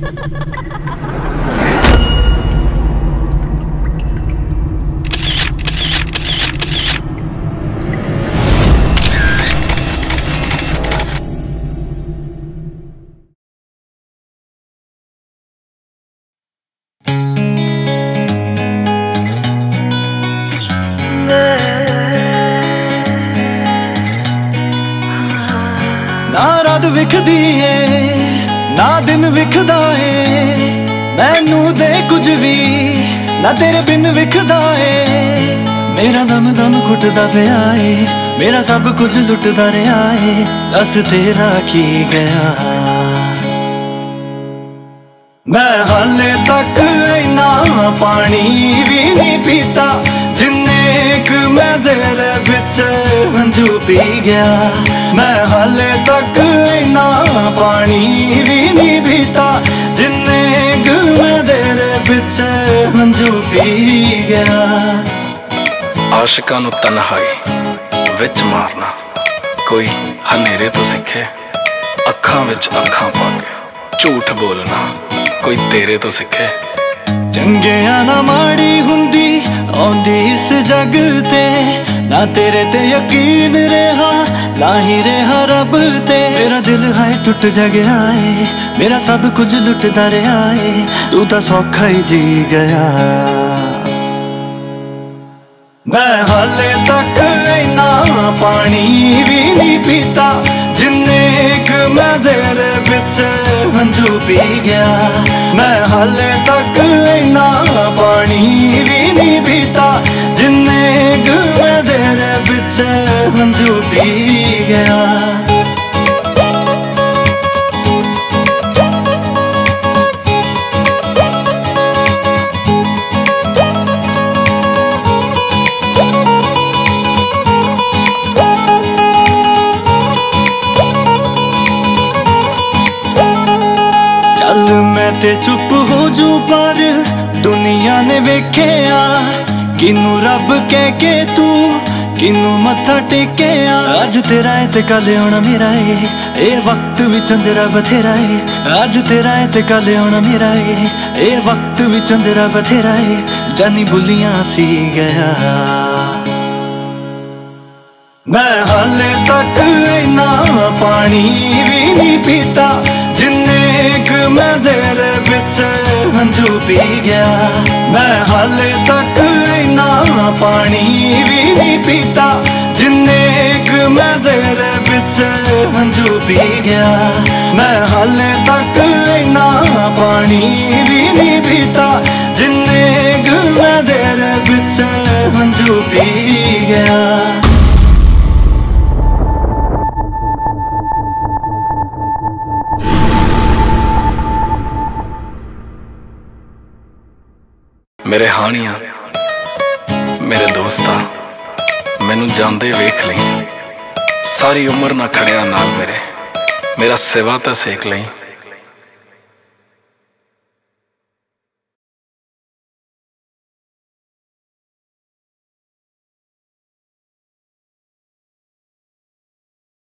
ना रात विखदी है ना दिन विखदा है, मैनू दे कुछ भी ना तेरे बिन विखदा है। मेरा दम दम घुटदा पिया है, मेरा सब कुछ लुटदा रहा है, दस तेरा की गया। मैं हाले तक इना पानी भी नहीं पीता जिन्ने क मैं तेरे बिच हंझू पी गया। मैं हाले तक इना पानी भी नहीं पीता जिन्ने क मैं तेरे बिच हंझू पी गया। आशिकां नूं तन्हाई विच मारना कोई हनेरे तो सिखे, अखां विच अखां पा के झूठ बोलना कोई तेरे तो सिखे। चंगिया ना माड़ी हुंदी आउंदी इस जग ते, ना तेरे ते यकीन रहा ना ही रहा रब ते। मेरा दिल है टुट गया है, मेरा सब कुछ लुटदा रहा है, तू तो सौखा ही जी गया। मैं हाले तक इना पानी भी नहीं पीता जिन्ने क मैं तेरे बिच हंझू पी गया। मैं हाले तक इना पानी भी नहीं पीता जिन्ने क मैं तेरे बिच हंझू पी गया। चल मैं ते चुप हो जू पर दुनिया ने वेख्या, किनू रब कह के तू किनू मत्था टेकिया। अज तेरा है ते कल होना मेरा है, ए वक्त भी चंदरा बथेरा है। अज तेरा है ते कल होना मेरा है, ए वक्त भी चंदरा बथेरा है, जानी बुलियां सी गया। मैं हाले तक इना पानी भी नहीं पीता जिन्ने क मैं तेरे बिच हंझू पी गया। मैं हाले तक इना पानी भी नहीं पीता जिन्ने क मैं तेरे बिच हंझू पी गया। मैं हाले तक इना पानी भी नहीं पीता जिन्ने क मैं तेरे बिच हंझू पी गया। मेरे हानिया मेरे दोस्ता मैनू जांदे वेख लई, सारी उम्र ना खड़िया नाल मेरा सेवा तो सेक लई।